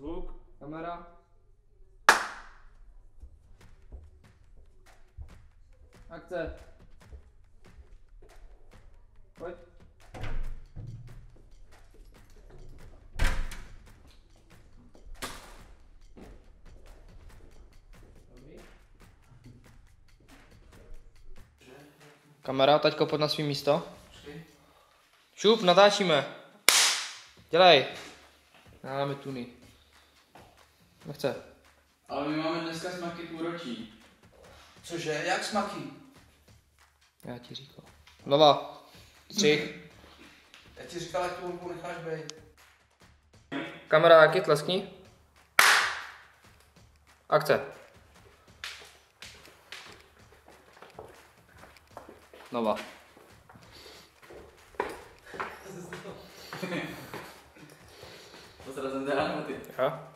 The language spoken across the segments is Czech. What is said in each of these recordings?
Zvuk, kamera. Akce. Pojď. Kamera, taťko, pojď na svý místo. Šup, natáčíme. Dělej. Dáme tuny. Nechce. Ale my máme dneska smaky půlročí. Cože, jak smaky? Já ti říkal. Nova. Střih. Já ti říkal, jak tu hudbu necháš bejt. Kamera, taky tleskni. Akce. Nova. To jsem teda ty. Jo?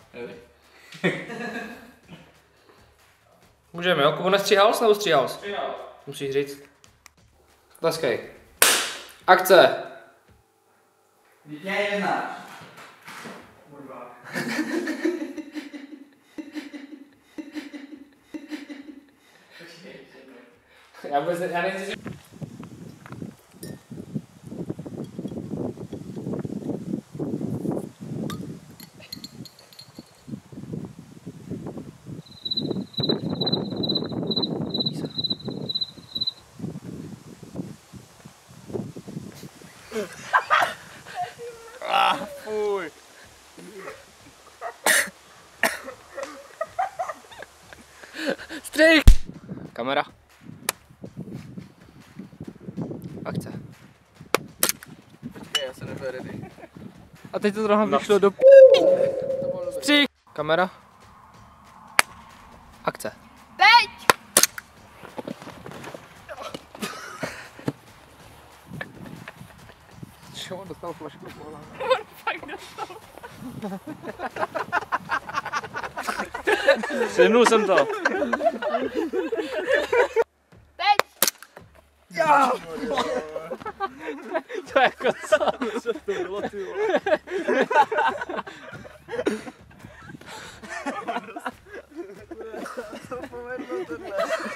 Můžeme, jo? Kubo, nestříhal jsi nebo stříhal jsi? Stříhal. Musíš říct. Tleskej. Akce. Vždyť mě neznáš. Kurva. Já nechci. Fuj. Střih! Kamera. Akce. Počkej, já se nebudu ready. A teď to trochu vyšlo do střih! Kamera. Akce. Teď! Čo, on dostal flašku kola. On fakt dostal. Sehnul jsem to. Teď! Já! To je jako co? Co to bylo, ty vole? To povedlo tohle.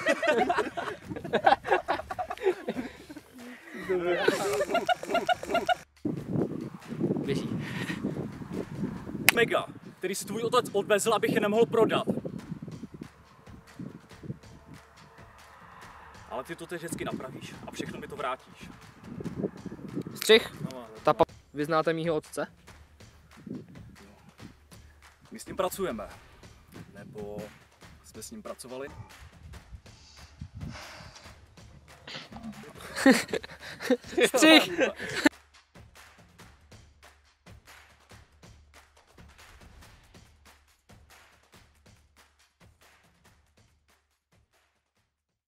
Běží. Mega, který si tvůj otec odvezl, abych je nemohl prodat. Ale ty to teď vždycky napravíš a všechno mi to vrátíš. Střih. Vy znáte mýho otce? My s ním pracujeme. Nebo jsme s ním pracovali? Střih.